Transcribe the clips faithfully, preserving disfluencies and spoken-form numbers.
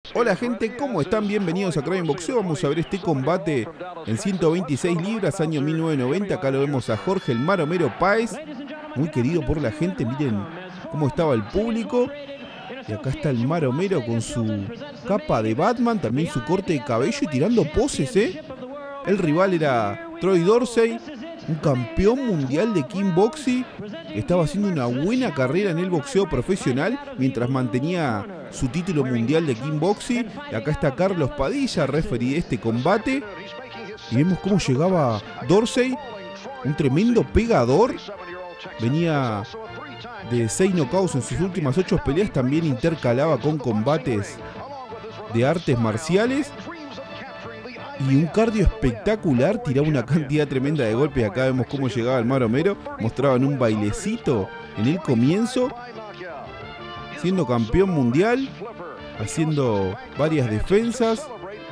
Hola gente, ¿cómo están? Bienvenidos a Kraven Boxeo. Vamos a ver este combate en ciento veintiséis libras, año mil novecientos noventa. Acá lo vemos a Jorge el Maromero Páez, muy querido por la gente. Miren cómo estaba el público. Y acá está el Maromero con su capa de Batman, también su corte de cabello y tirando poses, ¿eh? El rival era Troy Dorsey, un campeón mundial de kickboxing. Estaba haciendo una buena carrera en el boxeo profesional mientras mantenía su título mundial de kickboxing. Y acá está Carlos Padilla, referee de este combate. Y vemos cómo llegaba Dorsey, un tremendo pegador. Venía de seis knockouts en sus últimas ocho peleas. También intercalaba con combates de artes marciales. Y un cardio espectacular, tiraba una cantidad tremenda de golpes. Acá vemos cómo llegaba el Maromero. Mostraban un bailecito en el comienzo. Siendo campeón mundial, haciendo varias defensas.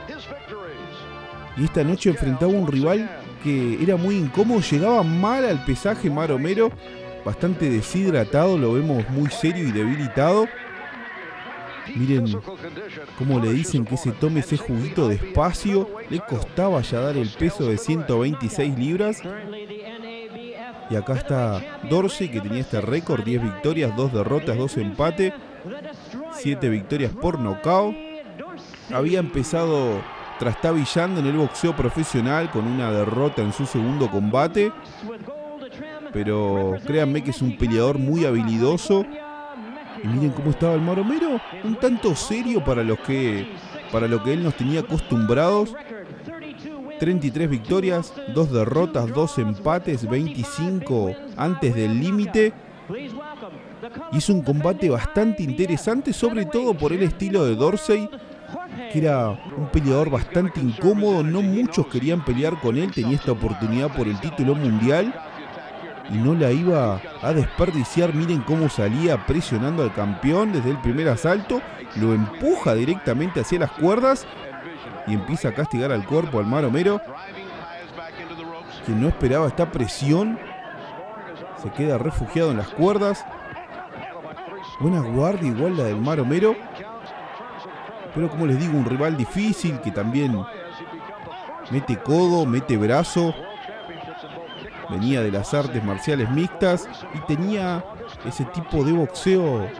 Y esta noche enfrentaba un rival que era muy incómodo. Llegaba mal al pesaje Maromero. Bastante deshidratado, lo vemos muy serio y debilitado. Miren cómo le dicen que se tome ese juguito despacio. Le costaba ya dar el peso de ciento veintiséis libras. Y acá está Dorsey, que tenía este récord: diez victorias, dos derrotas, dos empates, siete victorias por nocaut. Había empezado trastabillando en el boxeo profesional con una derrota en su segundo combate. Pero créanme que es un peleador muy habilidoso. Y miren cómo estaba el Maromero, un tanto serio para, los que, para lo que él nos tenía acostumbrados. treinta y tres victorias, dos derrotas, dos empates, veinticinco antes del límite. Hizo un combate bastante interesante, sobre todo por el estilo de Dorsey, que era un peleador bastante incómodo. No muchos querían pelear con él, tenía esta oportunidad por el título mundial y no la iba a desperdiciar. Miren cómo salía presionando al campeón desde el primer asalto. Lo empuja directamente hacia las cuerdas y empieza a castigar al cuerpo al Maromero, que no esperaba esta presión. Se queda refugiado en las cuerdas. Buena guardia igual la del Maromero. Pero como les digo, un rival difícil que también mete codo, mete brazo. Venía de las artes marciales mixtas y tenía ese tipo de boxeo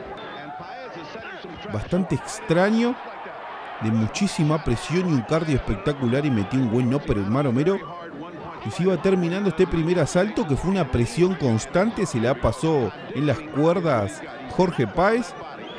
bastante extraño, de muchísima presión y un cardio espectacular, y metió un buen upper el Maromero. Y se iba terminando este primer asalto, que fue una presión constante. Se la pasó en las cuerdas Jorge Páez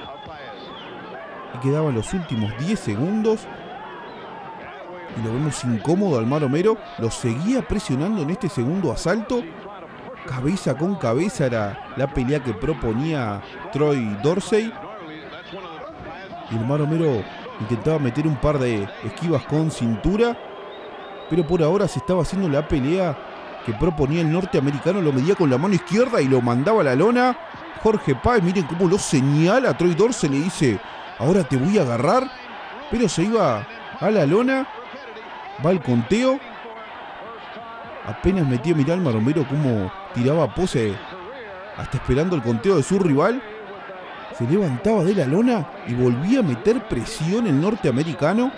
y quedaban los últimos diez segundos. Y lo vemos incómodo al Maromero. Lo seguía presionando en este segundo asalto. Cabeza con cabeza era la pelea que proponía Troy Dorsey. Y el Maromero intentaba meter un par de esquivas con cintura. Pero por ahora se estaba haciendo la pelea que proponía el norteamericano. Lo medía con la mano izquierda y lo mandaba a la lona. Jorge Páez, miren cómo lo señala. Troy Dorsey le dice: ahora te voy a agarrar. Pero se iba a la lona. Va el conteo. Apenas metía, mirá al Maromero cómo tiraba pose, hasta esperando el conteo de su rival. Se levantaba de la lona y volvía a meter presión el norteamericano.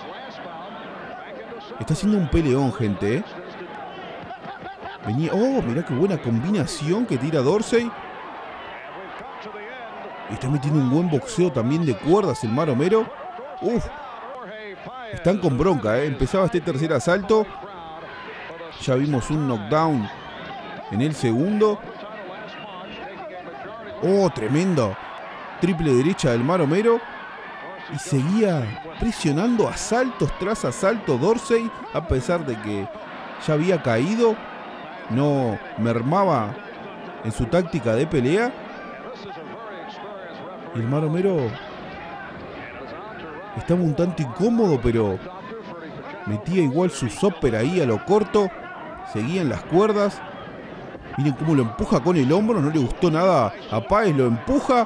Está haciendo un peleón, gente, ¿eh? Venía... Oh, mirá qué buena combinación que tira Dorsey. Está metiendo un buen boxeo también de cuerdas el Maromero. Uf. Están con bronca, ¿eh? Empezaba este tercer asalto. Ya vimos un knockdown en el segundo. Oh, tremendo. Triple derecha del Maromero. Y seguía presionando asaltos tras asalto Dorsey, a pesar de que ya había caído. No mermaba en su táctica de pelea. Y el Maromero estaba un tanto incómodo, pero metía igual su upper ahí a lo corto. Seguía en las cuerdas. Miren cómo lo empuja con el hombro. No le gustó nada a Páez, lo empuja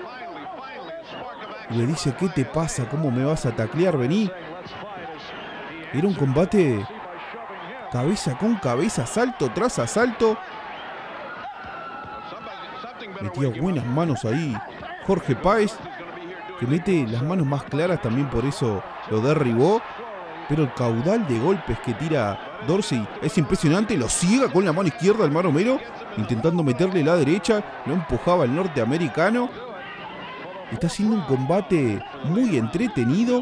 y le dice: ¿qué te pasa? ¿Cómo me vas a taclear? Vení. Era un combate cabeza con cabeza, asalto tras asalto. Metía buenas manos ahí Jorge Páez. que mete las manos más claras, también por eso lo derribó. Pero el caudal de golpes que tira Dorsey es impresionante. Lo ciega con la mano izquierda al Mar Romero, intentando meterle la derecha. Lo empujaba el norteamericano. Está haciendo un combate muy entretenido.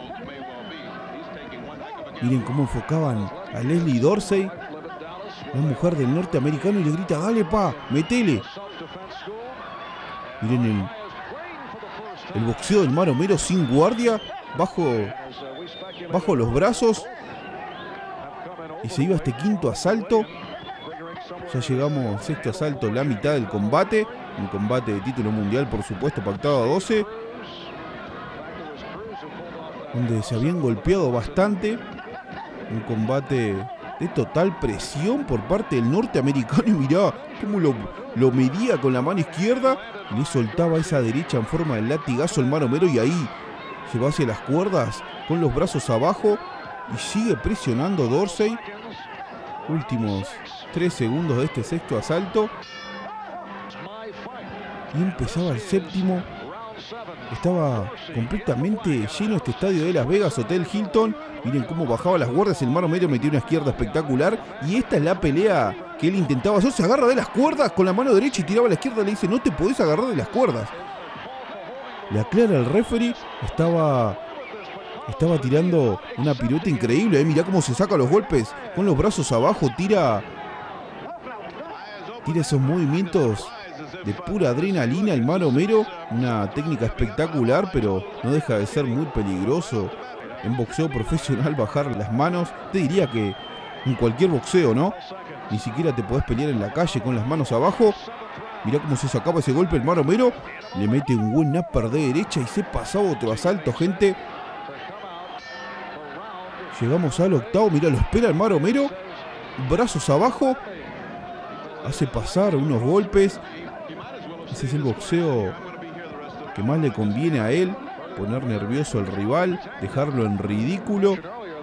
Miren cómo enfocaban a Leslie Dorsey, la mujer del norteamericano, y le grita: dale pa, metele. Miren el, el boxeo del Mar Romero sin guardia, bajo, bajo los brazos. Y se iba a este quinto asalto. Ya llegamos a sexto asalto, la mitad del combate. Un combate de título mundial, por supuesto, pactado a doce. Donde se habían golpeado bastante. Un combate de total presión por parte del norteamericano. Y mirá cómo lo, lo medía con la mano izquierda. Y le soltaba esa derecha en forma de latigazo al Mar Romero. Y ahí se va hacia las cuerdas con los brazos abajo. Y sigue presionando Dorsey. Últimos tres segundos de este sexto asalto. Y empezaba el séptimo. Estaba completamente lleno este estadio de Las Vegas, Hotel Hilton. Miren cómo bajaba las guardias. El Mar Romero metió una izquierda espectacular. Y esta es la pelea que él intentaba hacer. Se agarra de las cuerdas con la mano derecha y tiraba a la izquierda. Le dice: no te podés agarrar de las cuerdas. Le aclara el referee. Estaba... Estaba tirando una pirueta increíble. ¿eh? Mirá cómo se saca los golpes con los brazos abajo. Tira... Tira esos movimientos de pura adrenalina el Mar Romero. Una técnica espectacular, pero no deja de ser muy peligroso en boxeo profesional bajar las manos. Te diría que en cualquier boxeo, ¿no? Ni siquiera te podés pelear en la calle con las manos abajo. Mirá cómo se sacaba ese golpe el Mar Romero. Le mete un buen upper de derecha y se pasaba otro asalto, gente. Llegamos al octavo. Mirá, lo espera el Mar Romero. Brazos abajo. Hace pasar unos golpes. Ese es el boxeo que más le conviene a él. Poner nervioso al rival, dejarlo en ridículo.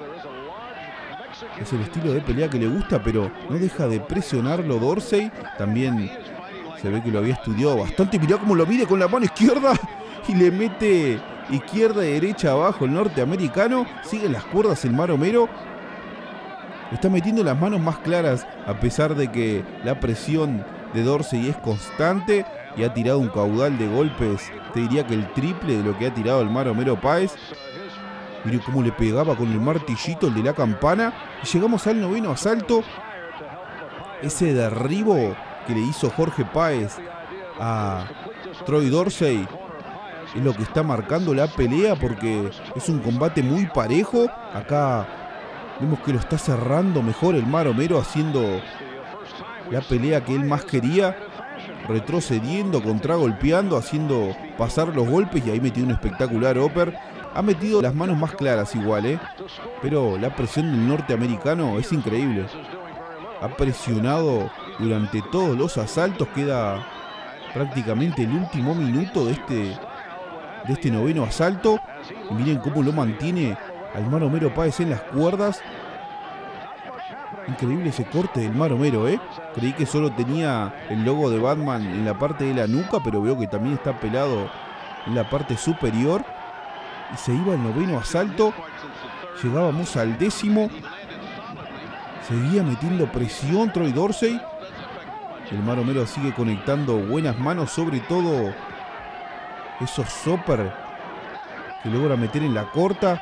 Es el estilo de pelea que le gusta, pero no deja de presionarlo Dorsey. También se ve que lo había estudiado bastante. Mirá cómo lo mide con la mano izquierda. Y le mete izquierda y derecha abajo el norteamericano. Sigue las cuerdas el Mar Romero. Está metiendo las manos más claras, a pesar de que la presión de Dorsey es constante. Y ha tirado un caudal de golpes, te diría que el triple de lo que ha tirado el Mar Romero Páez. Miren cómo le pegaba con el martillito, el de la campana. Y llegamos al noveno asalto. Ese derribo que le hizo Jorge Páez a Troy Dorsey es lo que está marcando la pelea, porque es un combate muy parejo. Acá vemos que lo está cerrando mejor el Mar Romero, haciendo la pelea que él más quería. Retrocediendo, contragolpeando, haciendo pasar los golpes. Y ahí metió un espectacular upper. Ha metido las manos más claras igual, ¿eh? Pero la presión del norteamericano es increíble. Ha presionado durante todos los asaltos. Queda prácticamente el último minuto de este, de este noveno asalto. Y miren cómo lo mantiene al Mar Romero Páez en las cuerdas. Increíble ese corte del Mar Romero, ¿eh? Creí que solo tenía el logo de Batman en la parte de la nuca, pero veo que también está pelado en la parte superior. Y se iba el noveno asalto. Llegábamos al décimo. Seguía metiendo presión Troy Dorsey. El Mar Romero sigue conectando buenas manos, sobre todo esos upper que logra meter en la corta.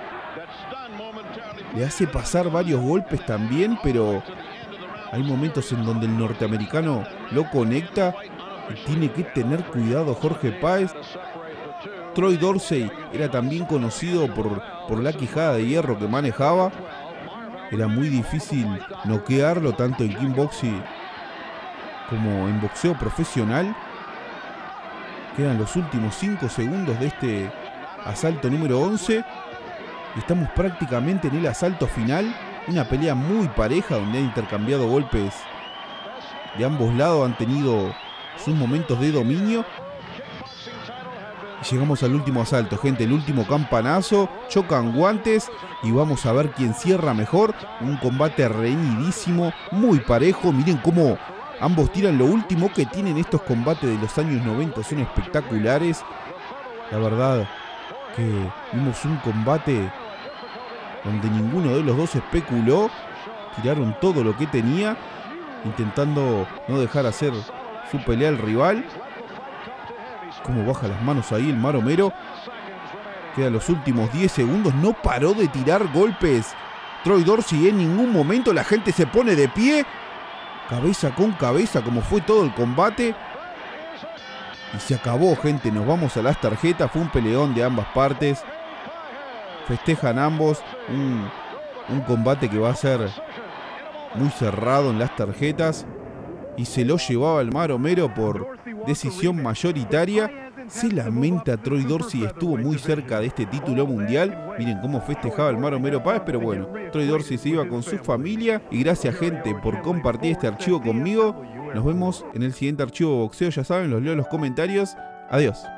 Le hace pasar varios golpes también, pero hay momentos en donde el norteamericano lo conecta y tiene que tener cuidado Jorge Páez. Troy Dorsey era también conocido por, por la quijada de hierro que manejaba. Era muy difícil noquearlo tanto en kickboxing como en boxeo profesional. Quedan los últimos cinco segundos de este asalto número once. Estamos prácticamente en el asalto final. Una pelea muy pareja donde han intercambiado golpes de ambos lados. Han tenido sus momentos de dominio. Y llegamos al último asalto, gente. El último campanazo. Chocan guantes y vamos a ver quién cierra mejor. Un combate reñidísimo, muy parejo. Miren cómo ambos tiran lo último que tienen estos combates de los años noventa. Son espectaculares. La verdad, que vimos un combate donde ninguno de los dos especuló. Tiraron todo lo que tenía, intentando no dejar hacer su pelea al rival. Cómo baja las manos ahí el Maromero. Quedan los últimos diez segundos. No paró de tirar golpes Troy Dorsey en ningún momento. La gente se pone de pie, cabeza con cabeza, como fue todo el combate. Y se acabó, gente. Nos vamos a las tarjetas. Fue un peleón de ambas partes. Festejan ambos. Un, un combate que va a ser muy cerrado en las tarjetas. Y se lo llevaba el Maromero por decisión mayoritaria. Se lamenta Troy Dorsey, estuvo muy cerca de este título mundial. Miren cómo festejaba el Maromero Páez, pero bueno, Troy Dorsey se iba con su familia. Y gracias, gente, por compartir este archivo conmigo. Nos vemos en el siguiente archivo de boxeo, ya saben, los leo en los comentarios. Adiós.